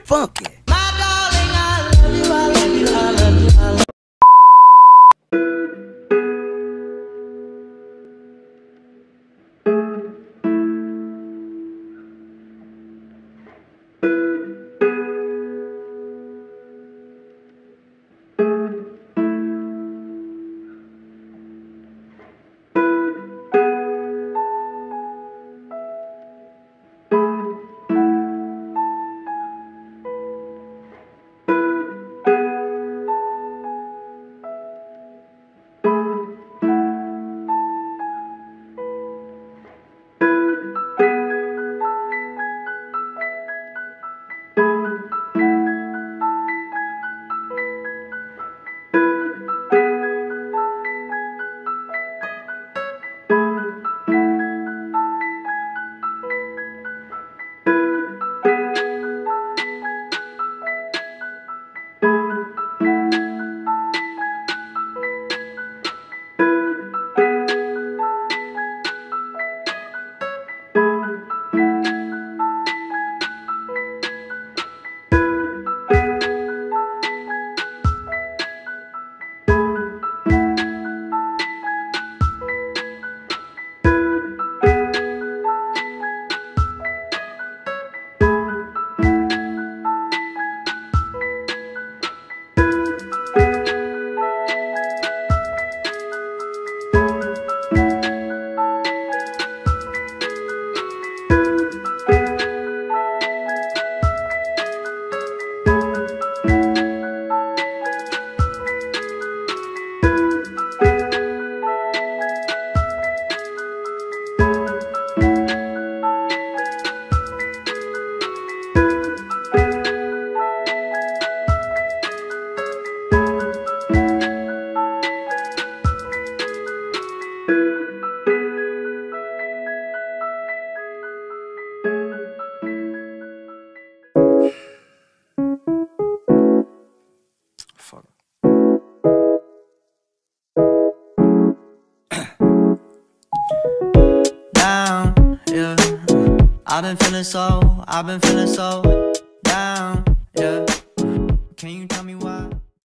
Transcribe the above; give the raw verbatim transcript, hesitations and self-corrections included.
funky. My darling, I love you, I love you, I love you, I love you. Fuck. Down, yeah. I've been feeling so, I've been feeling so